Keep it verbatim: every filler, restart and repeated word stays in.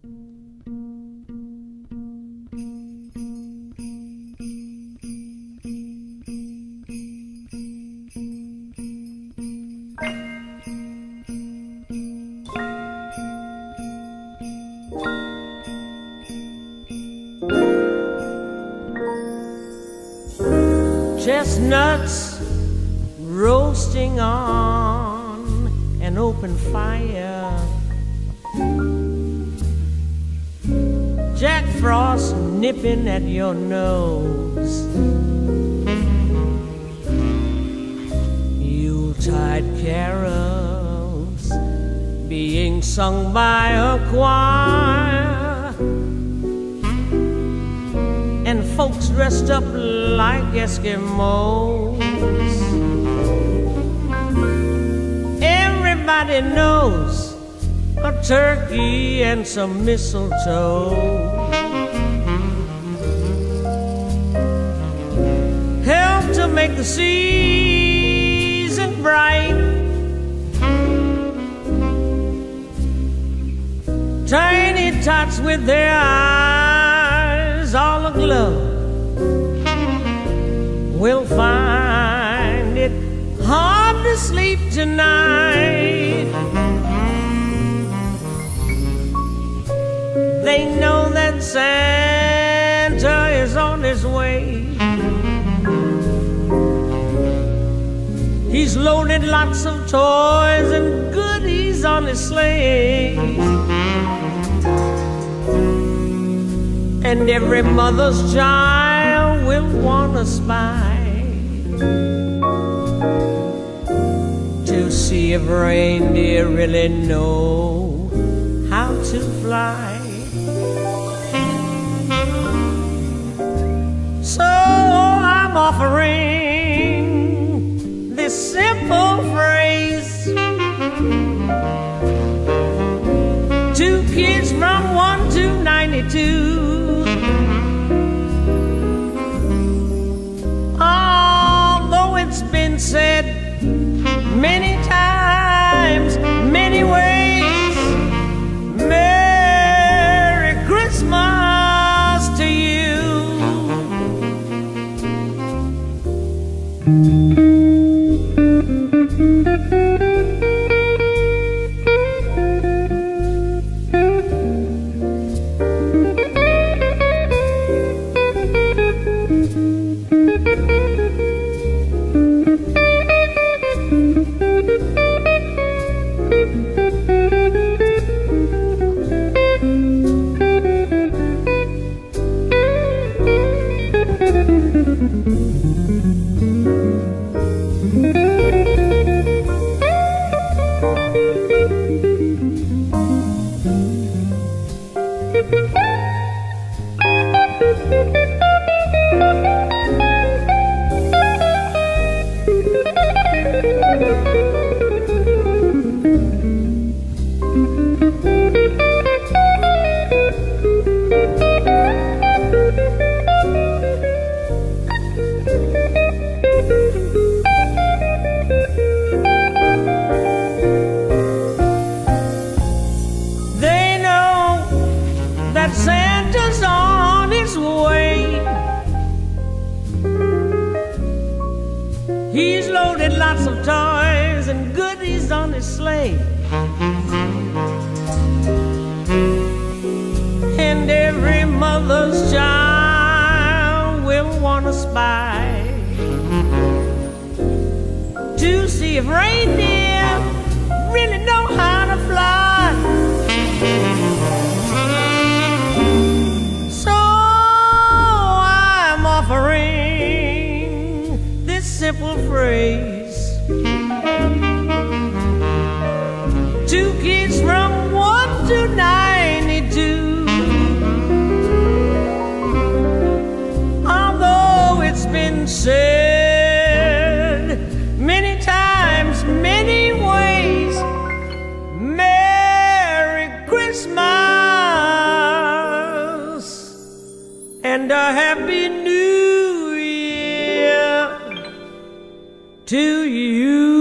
Chestnuts roasting on an open fire, Jack Frost nipping at your nose, Yuletide carols being sung by a choir, and folks dressed up like Eskimos. Everybody knows a turkey and some mistletoe help to make the season bright. Tiny tots with their eyes all aglow will find it hard to sleep tonight. They know that Santa is on his way. He's loaded lots of toys and goodies on his sleigh, and every mother's child will want to spy to see if reindeer really know how to fly. So I'm offering this simple phrase to kids from one to ninety-two. Although it's been said many times, many ways, Merry Christmas to you. They know that Santa's on his way. He's loaded lots of toys and goodies on his sleigh, and every mother's child will want to spy to see if reindeer really know how to fly. So I'm offering this simple phrase to kids from one to ninety-two. Although it's been said many times, many ways, Merry Christmas and a Happy New Year to you.